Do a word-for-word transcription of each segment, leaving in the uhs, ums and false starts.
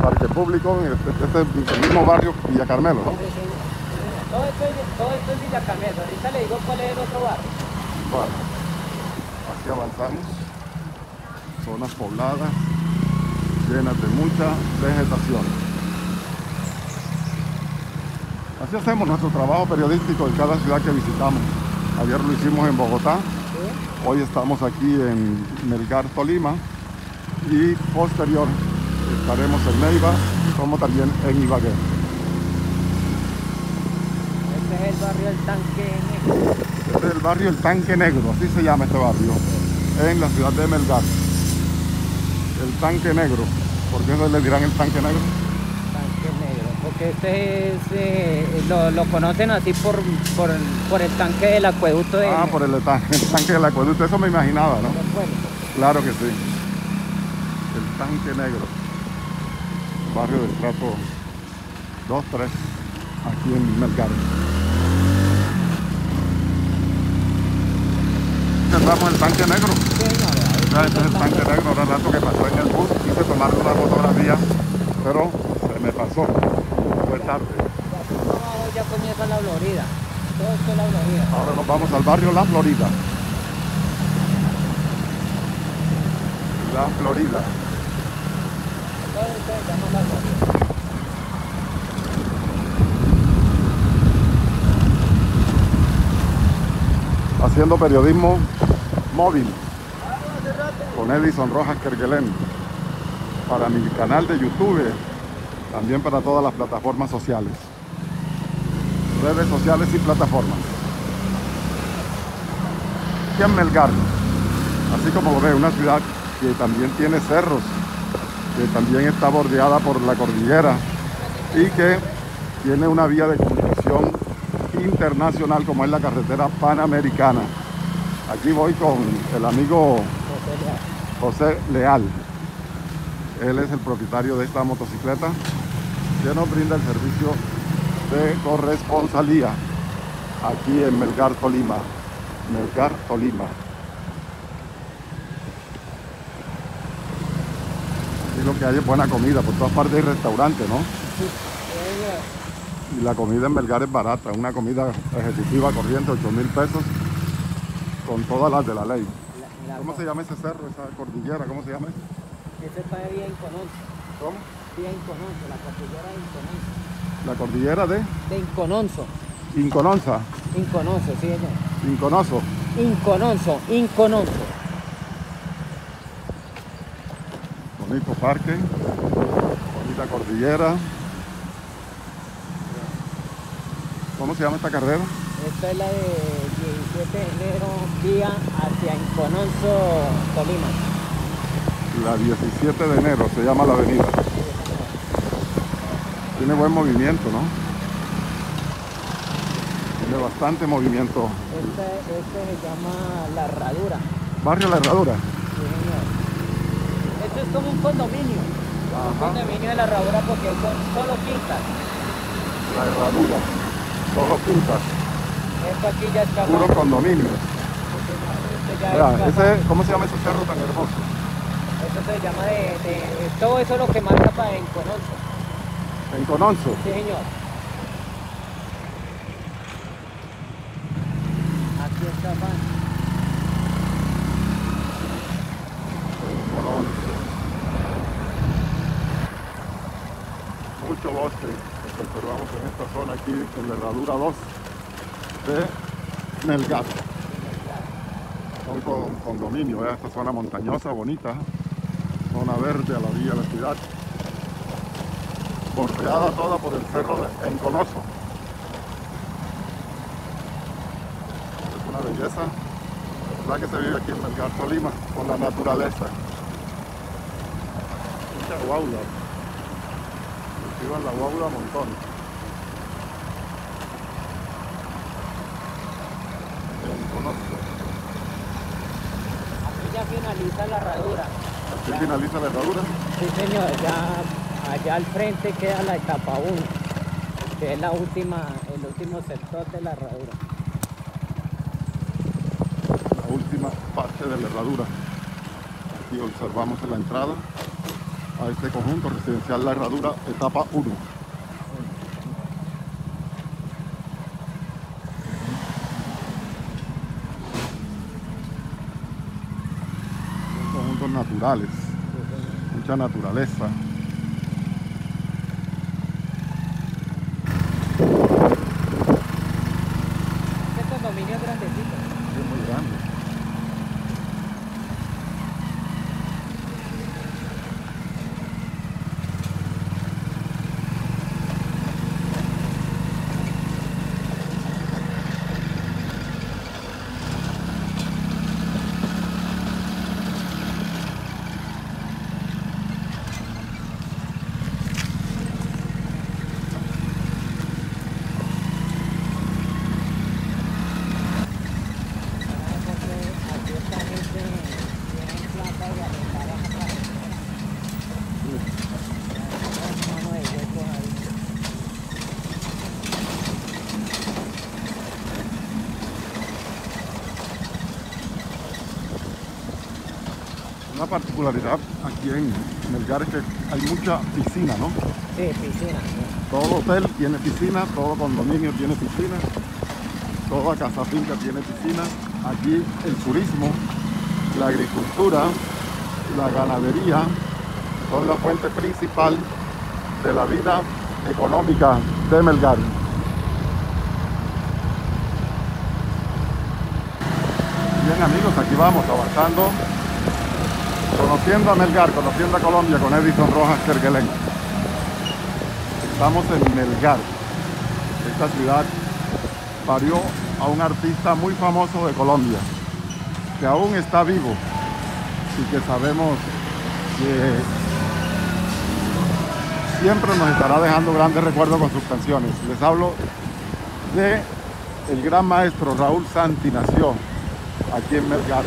parque público, este, este es el mismo barrio Villa Carmelo, ¿no? Sí, sí. Todo esto, es- todo esto es Villa Carmelo. Ahorita le digo cuál es el otro barrio. Bueno, así avanzamos, zonas pobladas, llenas de mucha vegetación. Así hacemos nuestro trabajo periodístico en cada ciudad que visitamos. Ayer lo hicimos en Bogotá, ¿Sí? hoy estamos aquí en Melgar, Tolima, y posterior estaremos en Neiva, como también en Ibagué. Este es el barrio del Tanque Negro. Este es el barrio El Tanque Negro, así se llama este barrio, en la ciudad de Melgar. El Tanque Negro, ¿por qué no le dirán el Tanque Negro? Tanque Negro. Porque este es, eh, lo, lo conocen así por, por, por el tanque del acueducto de Ah, por el, tan- el tanque del acueducto, eso me imaginaba, ¿no? del pueblo. Claro que sí. El Tanque Negro, barrio del trato dos tres, aquí en Melgar. Entramos el Tanque Negro. Sí, no, Ya, este es el Tanque Negro, ahora rato que pasó en el bus, quise tomarle una fotografía, pero se me pasó, fue tarde. abajo ya comienza la Florida. Todo esto es la Florida. Ahora nos vamos al barrio La Florida. La Florida. Todo esto se llama la Florida. Haciendo periodismo móvil con Edison Rojas Kerguelen para mi canal de YouTube, también para todas las plataformas sociales, redes sociales y plataformas. Aquí en Melgar, así como lo ve, una ciudad que también tiene cerros, que también está bordeada por la cordillera y que tiene una vía de comunicación internacional como es la carretera panamericana. Aquí voy con el amigo José Leal. Él es el propietario de esta motocicleta que nos brinda el servicio de corresponsalía aquí en Melgar, Tolima. Melgar, Tolima. Y lo que hay es buena comida, por todas partes hay restaurantes, ¿no? Y la comida en Melgar es barata, una comida ejecutiva corriente, ocho mil pesos, con todas las de la ley. La- la- ¿Cómo se llama ese cerro, esa cordillera? ¿Cómo se llama? Ese está bien Incononso. ¿Cómo? Bien Incononso, la cordillera de Incononso. La cordillera de De Incononso. Incononza, Incononso, sí, señor. Inconoso. Incononso, Incononso. Bonito parque, bonita cordillera. ¿Cómo se llama esta carrera? Esta es la de diecisiete de enero, vía hacia Incononso, Tolima. La diecisiete de enero se llama la avenida. Tiene buen movimiento, ¿no? Tiene bastante movimiento. Este, este se llama La Herradura. Barrio La Herradura. Sí, señor. Esto es como un condominio. Un Ajá. condominio de La Herradura porque son solo quintas. La Herradura. Todo pintas. Esto aquí ya es Puro capaz. condominio. Este ya Mira, es capaz. ese, ¿cómo se llama ese cerro tan hermoso? Esto se llama de, de, de- todo eso es lo que marca para Incononso. En Cononso. Sí, señor. Aquí está Pan. Mucho bosque. Observamos en esta zona aquí, en la Herradura dos de Melgar. Son con condominio, ¿eh? Esta zona montañosa, bonita. Zona verde a la orilla de la ciudad. Bordeada toda por el cerro de Enconoso. Es una belleza. La que se vive aquí en Melgar, Tolima, con la naturaleza. Mucha guaula. Cultivan la guaula a montón. Enconoso. Aquí ya finaliza la herradura. Aquí finaliza la herradura. Sí, señor. Ya, allá al frente queda la etapa uno, que es la última, el último sector de la herradura. La última parte de la herradura. Aquí observamos en la entrada a este conjunto residencial La Herradura, etapa uno. Son conjuntos naturales, mucha naturaleza. Este condominio es grandecito. Es muy grande. Aquí esta gente tiene plata y arrendar a la mano de huecos ahí. Una particularidad aquí en Melgar es que hay mucha piscina, ¿no? Sí, piscina. ¿No? Todo hotel tiene piscina, todo condominio tiene piscina, toda casa finca tiene piscina. Aquí el turismo, la agricultura, la ganadería son la fuente principal de la vida económica de Melgar. Bien amigos, aquí vamos avanzando, conociendo a Melgar, conociendo a Colombia con Edison Rojas Kerguelen. Estamos en Melgar. Esta ciudad parió a un artista muy famoso de Colombia, que aún está vivo y que sabemos que siempre nos estará dejando grandes recuerdos con sus canciones. Les hablo de el gran maestro Raúl Santi. Nació aquí en Melgar.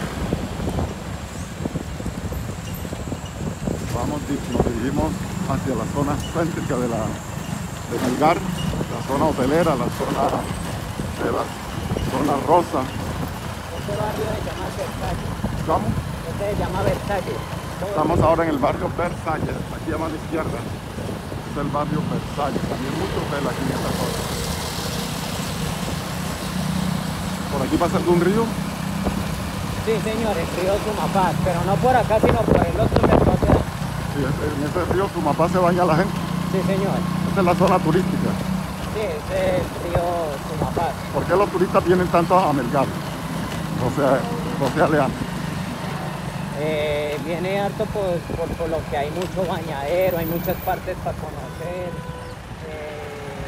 Vamos, nos dirigimos hacia la zona céntrica de, la, de Melgar, la zona hotelera, la zona de la zona rosa. Este barrio se llama Versalles. ¿Cómo? Este se llama Versalles. Estamos ahora en el barrio Versalles, aquí a mano izquierda. Es el barrio Versalles, también mucho hotel aquí en esta zona. ¿Por aquí pasa algún río? Sí, señor, el río Sumapaz, pero no por acá, sino por el otro sector. Sí, en ese río Sumapaz se baña la gente. Sí, señor. Esta es la zona turística. Sí, ese es el río Sumapaz. ¿Por qué los turistas vienen tanto a Melgar? O sea, José Aleano. Eh, viene harto por, por, por lo que hay mucho bañadero, hay muchas partes para conocer. Eh,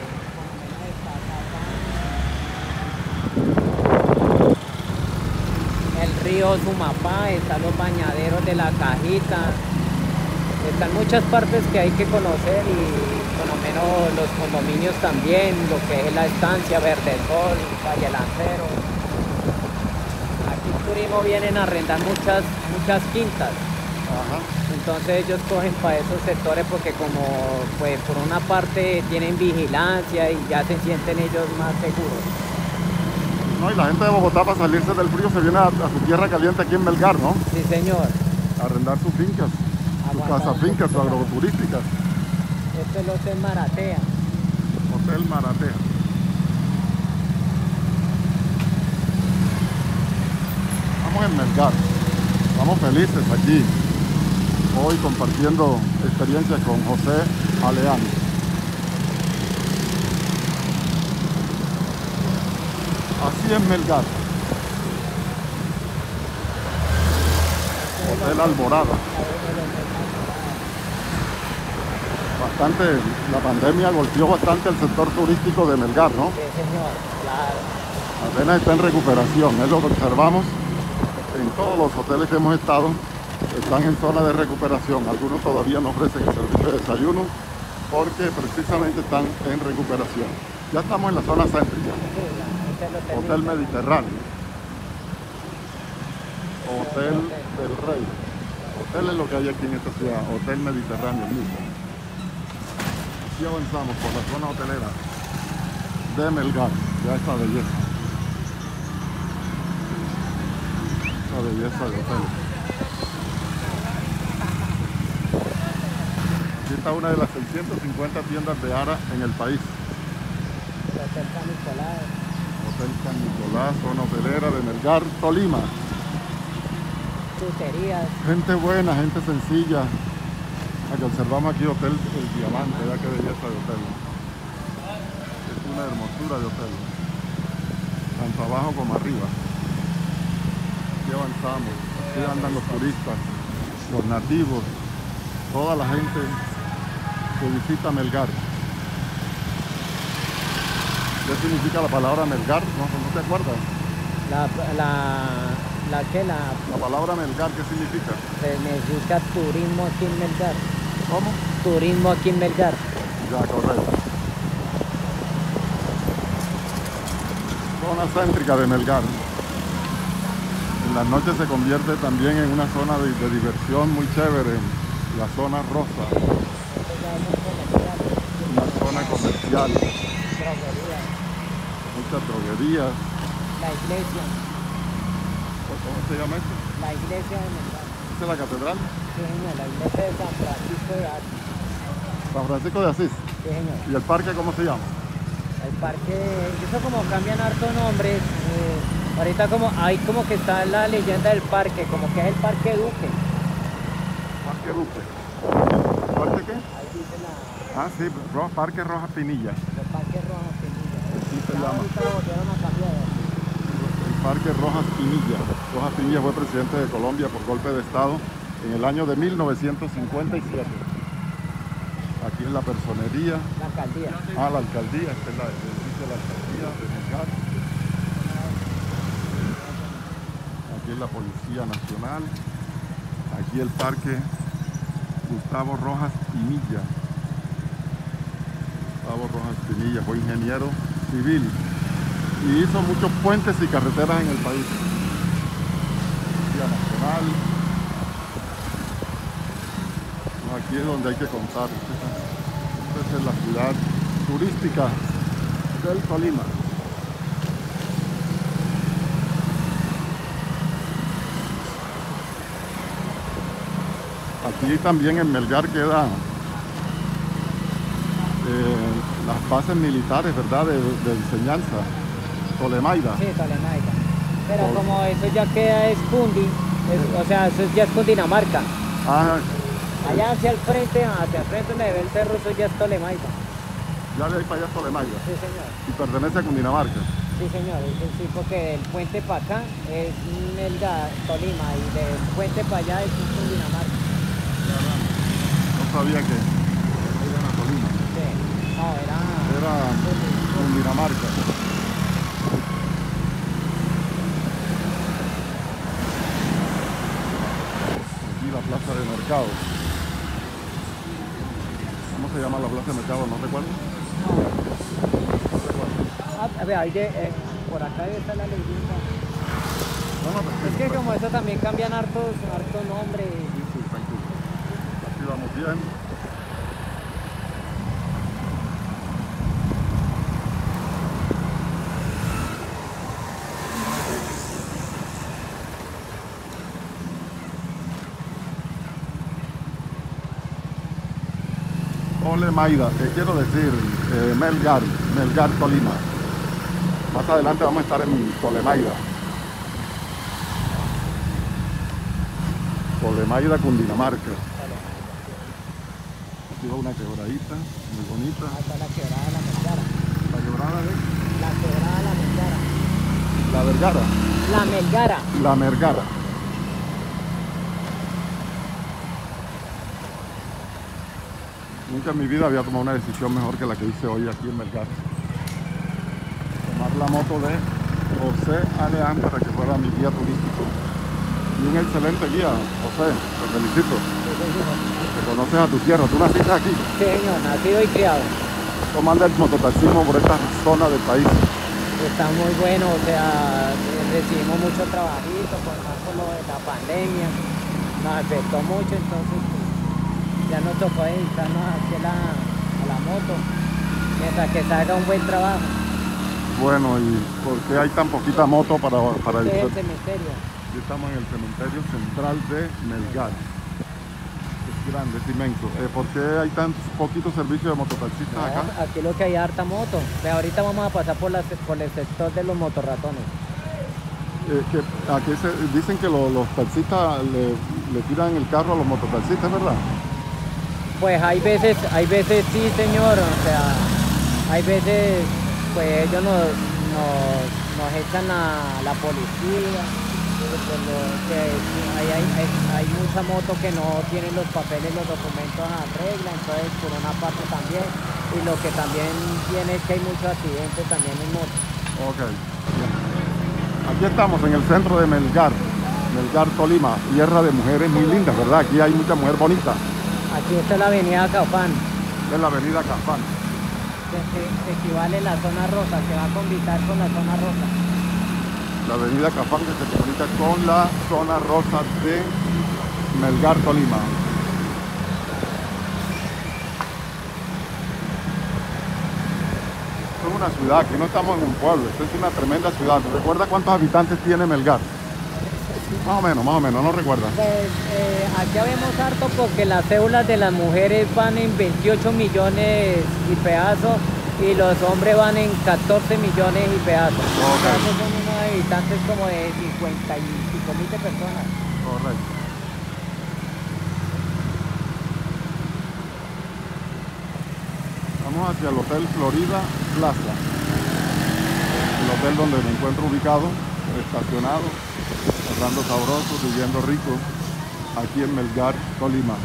el río Sumapá, están los bañaderos de la Cajita, están muchas partes que hay que conocer y por lo menos los condominios también, lo que es la estancia Verde Sol, Valle Lancero. Aquí el turismo vienen a arrendar muchas, muchas quintas. Ajá. Entonces ellos cogen para esos sectores porque como pues por una parte tienen vigilancia y ya se sienten ellos más seguros. No, y la gente de Bogotá para salirse del frío se viene a, a su tierra caliente aquí en Melgar, ¿no? Sí, señor. A arrendar sus fincas, sus Aguantar casas fincas, sus agroturísticas. Este es el Hotel Maratea. Hotel Maratea. Estamos en Melgar. Estamos felices aquí. Hoy compartiendo experiencias con José Aleano. Así en Melgar. Hotel Alborada. Bastante, la pandemia golpeó bastante el sector turístico de Melgar, ¿no? Sí, señor, claro. Apenas está en recuperación, es lo que observamos en todos los hoteles que hemos estado, están en zona de recuperación. Algunos todavía no ofrecen el servicio de desayuno porque precisamente están en recuperación. Ya estamos en la zona céntrica. Sí, este es el Hotel, Hotel Mediterráneo, Hotel del Rey. Hotel es lo que hay aquí en esta ciudad, Hotel Mediterráneo mismo. Así avanzamos por la zona hotelera de Melgar, ya esta belleza. Esta belleza de hotel. Aquí está una de las seiscientas cincuenta tiendas de Ara en el país. El Hotel San Nicolás. Hotel San Nicolás, zona hotelera de Melgar, Tolima. Chuterías. Gente buena, gente sencilla. Aquí observamos aquí Hotel El Diamante, vea qué belleza de hotel. Es una hermosura de hotel. Tanto abajo como arriba. Aquí avanzamos. Aquí andan los turistas, los nativos, toda la gente que visita Melgar. ¿Qué significa la palabra Melgar? ¿No, no te acuerdas? La, la, la que la, La palabra Melgar, ¿qué significa? significa turismo aquí en Melgar. ¿Cómo? Turismo aquí en Melgar. Ya, correcto. Zona céntrica de Melgar. En las noches se convierte también en una zona de, de diversión muy chévere, la zona rosa, una zona comercial, Droguerías. muchas droguerías. La iglesia. ¿Cómo se llama esto? La iglesia de Melgar. ¿Esta es la catedral? Sí, señor. La iglesia de San Francisco de Asís. San Francisco de Asís. Sí, señor. ¿Y el parque cómo se llama? El parque, eso como cambian harto nombres. eh, ahorita como hay como que está la leyenda del parque, como que es el Parque Duque. Parque Duque. ¿Parque qué? Ahí dice la, Ah, sí, Ro- Parque Rojas Pinilla. el Parque Rojas Pinilla. Así se Ya llama. ahorita lo volvieron a cambiar. El Parque Rojas Pinilla. Rojas Pinilla fue presidente de Colombia por golpe de Estado en el año de mil novecientos cincuenta y siete. Aquí es la personería. La alcaldía. Ah, la alcaldía. Esta es la, el edificio de la alcaldía de Melgar. Aquí es la Policía Nacional. Aquí el Parque Gustavo Rojas Pinilla. Gustavo Rojas Pinilla fue ingeniero civil y hizo muchos puentes y carreteras en el país. Policía Nacional. No, aquí es donde hay que contar. Esta es la ciudad turística del Tolima. Aquí también en Melgar queda eh, las bases militares, ¿verdad? De, de enseñanza. Tolemaida. Sí, Tolemaida. Pero Tol- como eso ya queda es Cundi, es- o sea, eso ya es Cundinamarca. Ah, Allá hacia el frente, hacia el frente donde ve el cerro, eso ya es Tolemaida. ya de ahí para allá es Tolemaida. Sí, señor. Y pertenece a Cundinamarca. Sí, señor. Es sí, porque el puente para acá es Melgar, Tolima, y del puente para allá es Cundinamarca. No sabía que eran a Tolima. Sí. No, era... Era Cundinamarca. Aquí la plaza de mercado. ¿Cómo se llama la plaza de mercado? ¿No recuerdo? Ah, a ver, ahí de, eh, por acá debe estar la leyenda. No, no, tranquilo, Es que tranquilo. como eso también cambian hartos, hartos nombres. Sí, sí, tranquilo. Aquí vamos bien. Tolemaida, que quiero decir, eh, Melgar, Melgar, Tolima. Más adelante vamos a estar en Tolemaida. Tolemaida, Cundinamarca. Aquí va una quebradita, muy bonita. Ahí está la quebrada de la Melgara. La quebrada de La quebrada de la Melgara. La Vergara, La Melgara. la Mergara. Nunca en mi vida había tomado una decisión mejor que la que hice hoy aquí en Melgar. Tomar la moto de José Aleán para que fuera mi guía turístico. Y un excelente guía, José, te felicito. Te conoces a tu tierra, tú naciste aquí. Sí, señor, nacido y criado. ¿Cómo anda el mototaxismo por esta zona del país? Está muy bueno, o sea, recibimos mucho trabajito, por más por lo de la pandemia. Nos afectó mucho, entonces pues, ya nos tocó dedicarnos aquí a la, a la moto, mientras que salga un buen trabajo. Bueno, ¿y por qué hay tan poquita moto para, para el Este es el centro? cementerio. Aquí estamos en el cementerio central de Melgar. Es grande, es inmenso. Eh, ¿Por qué hay tan poquitos servicios de mototaxistas No, acá? aquí lo que hay harta moto. Ve, ahorita vamos a pasar por, la, por el sector de los motorratones. Eh, que, aquí se, dicen que lo- los taxistas le, le tiran el carro a los mototaxistas, ¿verdad? Pues hay veces, hay veces sí, señor, o sea, hay veces, pues ellos nos, nos, nos echan a la policía, por lo que hay, hay, hay, hay mucha moto que no tienen los papeles, los documentos a regla, entonces por una parte también, y lo que también tiene es que hay muchos accidentes también en moto. Ok. Bien. Aquí estamos en el centro de Melgar, Melgar, Tolima, tierra de mujeres muy lindas, ¿verdad? Aquí hay mucha mujer bonita. Aquí está la avenida Cafán, Es la avenida Cafán. que, que, que equivale a la zona rosa, que va a convitar con la zona rosa. La avenida Cafán que se comunica con la zona rosa de Melgar, Tolima. Esto es una ciudad, aquí no estamos en un pueblo, esto es una tremenda ciudad. ¿Recuerda cuántos habitantes tiene Melgar? Más o menos, más o menos, no recuerda. Pues eh, aquí vemos harto porque las cédulas de las mujeres van en veintiocho millones y pedazos y los hombres van en catorce millones y pedazos. O sea, esos son unos habitantes como de cincuenta y cinco mil de personas. Correcto. Vamos hacia el Hotel Florida Plaza. El hotel donde me encuentro ubicado, estacionado, pasando sabroso, viviendo rico, aquí en Melgar, Tolima.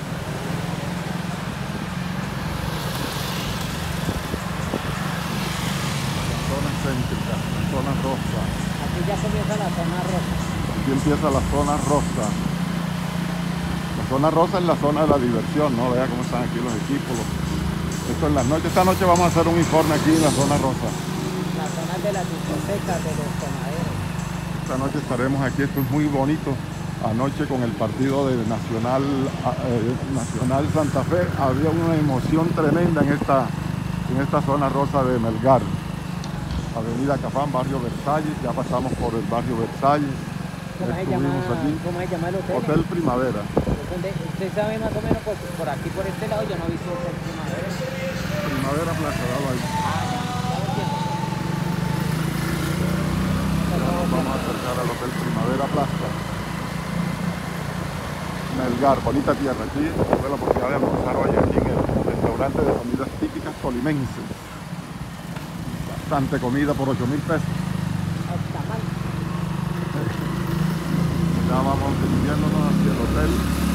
La zona céntrica, la zona rosa. Aquí ya comienza la zona rosa. Aquí empieza la zona rosa. La zona rosa es la zona de la diversión, ¿no? Vea cómo están aquí los equipos. Los... Esto en las noches. Esta noche vamos a hacer un informe aquí en la zona rosa. La zona de las discotecas, de los tomaderos. Esta noche estaremos aquí, esto es muy bonito. Anoche con el partido de Nacional, eh, Nacional Santa Fe había una emoción tremenda en esta, en esta zona rosa de Melgar. Avenida Cafán, barrio Versalles, ya pasamos por el barrio Versalles. ¿Cómo se, llama, aquí. ¿Cómo se llama el hotel? Hotel Primavera. ¿Dónde? ¿Usted sabe más o menos? Pues por aquí, por este lado, yo no he visto Hotel Primavera. Primavera Plaza, dado ahí. Ahora nos vamos a acercar al Hotel Primavera Plaza. Melgar, bonita tierra. Aquí tuve la oportunidad de almorzar hoy aquí en el restaurante de comidas típicas tolimenses. Bastante comida por ocho mil pesos. Está mal. Ya vamos dirigiéndonos hacia el hotel.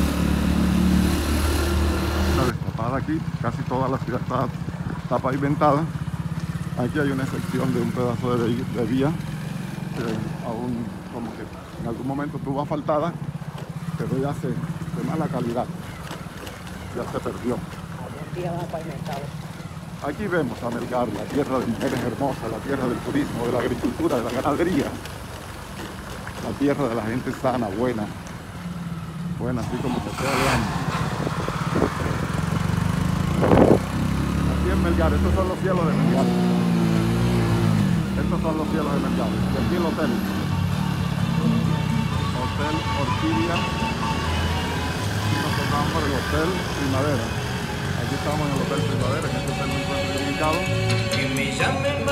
Una destapada aquí, casi toda la ciudad está, está pavimentada. Aquí hay una sección de un pedazo de, de vía que aún como que en algún momento estuvo asfaltada, pero ya se, de mala calidad, ya se perdió. Algún día va pavimentado. Aquí vemos a Melgar, la tierra de mujeres hermosas, la tierra del turismo, de la agricultura, de la ganadería, la tierra de la gente sana, buena, buena, así como se sea de año. Aquí en Melgar, estos son los cielos de Melgar. Estos son los cielos de Melgar. Y aquí el hotel. Hotel Orquídea. Y nos tocamos por el Hotel Primavera. Aquí estamos en el Hotel Primavera, que este hotel me encuentro ubicado. Que me llamen